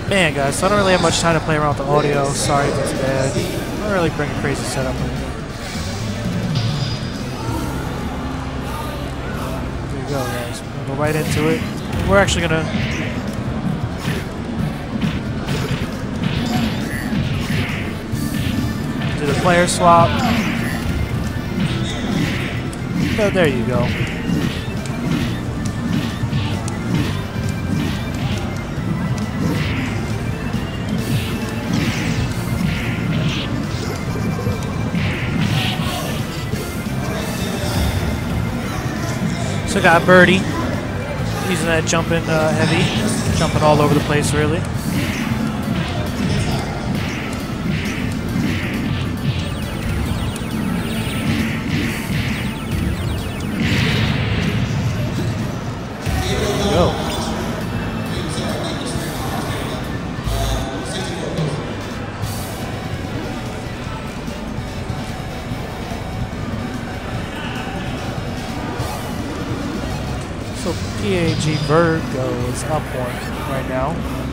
Man, guys, so I don't really have much time to play around with the audio. Sorry if it's bad. I don't really bring a crazy setup or anything. There you go, guys. We're gonna go right into it. We're actually gonna do the player swap. Oh, there you go. So got Birdie using that jumping heavy, jumping all over the place really. Go. So PAG Virgo is up one right now.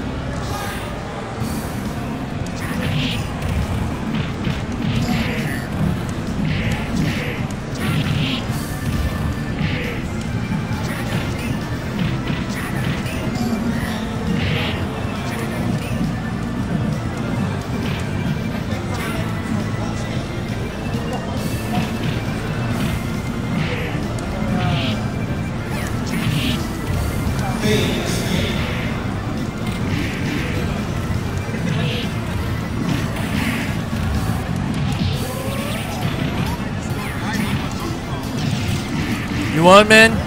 You won, man? The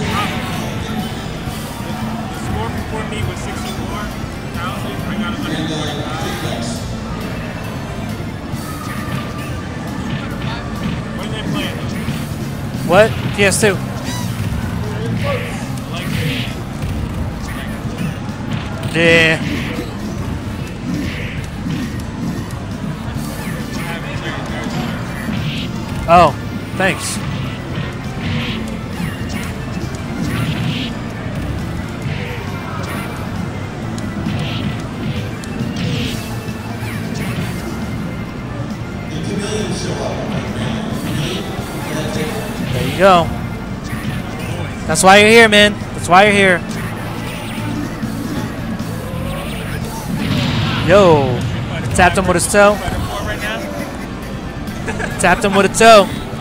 score before me was 64,000. I got 145. What are they playing? What? PS2. Yeah. Oh, thanks. There you go. That's why you're here, man. That's why you're here. Yo. Tapped him with his toe. Tapped him with a toe.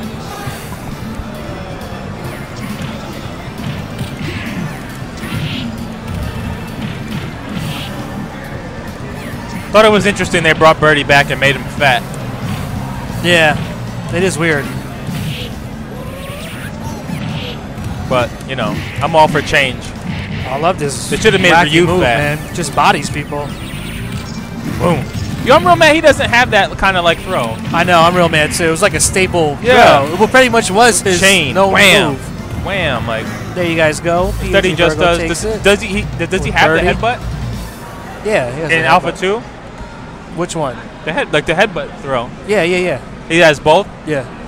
Thought it was interesting they brought Birdie back and made him fat. Yeah. It is weird. But, you know, I'm all for change. I love this. They should have made wacky Ryu move, fat. man. Just bodies people. Boom. Yo, I'm real mad he doesn't have that kind of like throw. I know, I'm real mad too. It was like a staple Yeah. throw. It pretty much was his Chain. no Wham. move. Wham. Like, There you guys go. that he PAG just Virgo does. takes it. Does he have Birdie. the headbutt Yeah, he has in the Alpha headbutt. 2? Which one? The headbutt throw. Yeah. He has both? Yeah.